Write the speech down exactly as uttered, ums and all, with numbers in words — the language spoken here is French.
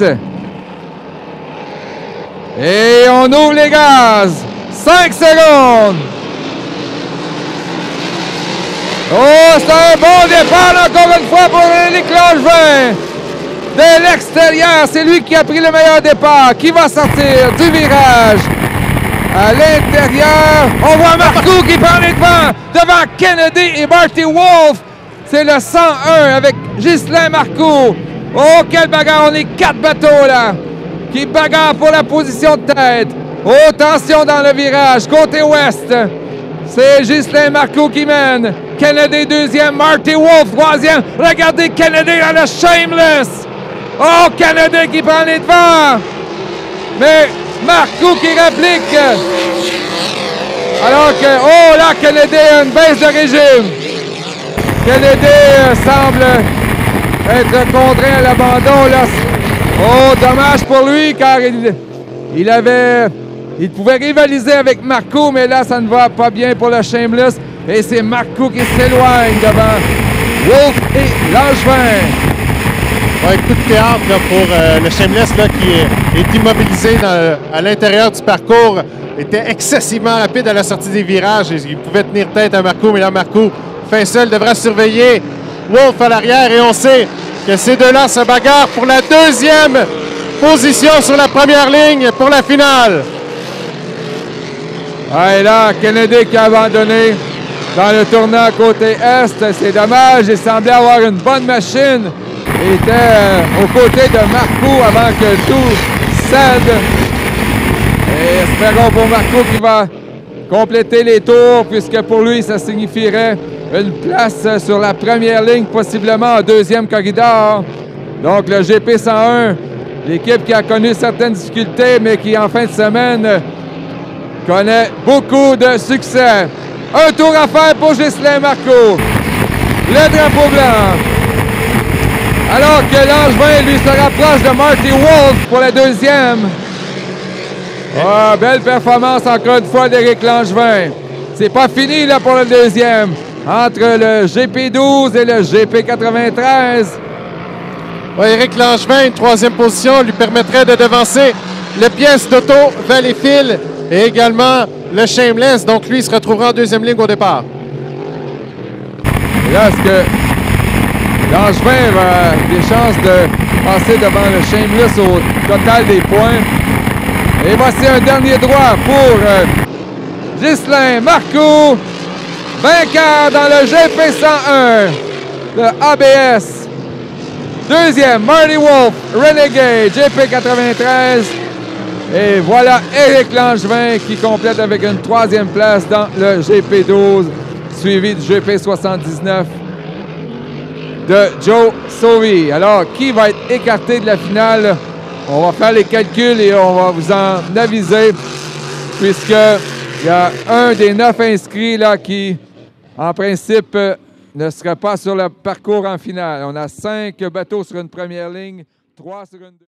dix. Et on ouvre les gaz. cinq secondes. Oh, c'est un bon départ encore une fois pour Éric Langevin. De l'extérieur, c'est lui qui a pris le meilleur départ. Qui va sortir du virage? À l'intérieur, on voit Marcoux qui prend les devants devant Kennedy et Marty Wolf. C'est le cent un avec Ghislain Marcoux. Oh, quelle bagarre! On est quatre bateaux là qui bagarrent pour la position de tête. Oh, tension dans le virage, côté ouest. C'est Ghislain Marcoux qui mène. Kennedy deuxième, Marty Wolf troisième. Regardez Kennedy dans le Shameless. Oh, Kennedy qui prend les devants. Mais Marcoux qui réplique. Alors que, oh là, Kennedy a une baisse de régime. Kennedy euh, semble être contraint à l'abandon. Là. Oh, dommage pour lui car il, il avait... Il pouvait rivaliser avec Marcoux, mais là, ça ne va pas bien pour le Shameless. Et c'est Marcoux qui s'éloigne devant Wolf et Langevin. Ouais, coup de théâtre là, pour euh, le Shameless là, qui est, est immobilisé dans, à l'intérieur du parcours. Était excessivement rapide à la sortie des virages. Il pouvait tenir tête à Marcoux, mais là, Marcoux, fin seul, devra surveiller Wolf à l'arrière. Et on sait que ces deux-là se bagarrent pour la deuxième position sur la première ligne pour la finale. Ah, et là, Kennedy qui a abandonné dans le tournant côté est. C'est dommage, il semblait avoir une bonne machine. Il était euh, aux côtés de Marcoux avant que tout cède. Et espérons pour Marcoux qui va compléter les tours, puisque pour lui, ça signifierait une place sur la première ligne, possiblement en deuxième corridor. Donc le G P cent un, l'équipe qui a connu certaines difficultés, mais qui en fin de semaine connaît beaucoup de succès. Un tour à faire pour Ghislain Marcoux. Le drapeau blanc. Alors que Langevin, lui, se rapproche de Marty Wolf pour la deuxième. Ah, belle performance encore une fois d'Éric Langevin. C'est pas fini là pour le deuxième. Entre le G P douze et le G P quatre-vingt-treize. Ouais, Éric Langevin, une troisième position, lui permettrait de devancer le pièce d'auto Valleyfield et également le Shameless. Donc lui, il se retrouvera en deuxième ligne au départ. Et là, est-ce que Langevin va avoir des chances de passer devant le Shameless au total des points? Et voici un dernier droit pour euh, Ghislain Marcoux, vainqueur dans le G P cent un, le A B S. Deuxième, Marty Wolf, Renegade, G P quatre-vingt-treize. Et voilà Éric Langevin qui complète avec une troisième place dans le G P douze, suivi du G P soixante-dix-neuf de Joe Sauvy. Alors, qui va être écarté de la finale? On va faire les calculs et on va vous en aviser, puisqu'il y a un des neuf inscrits là qui, en principe, ne sera pas sur le parcours en finale. On a cinq bateaux sur une première ligne, trois sur une...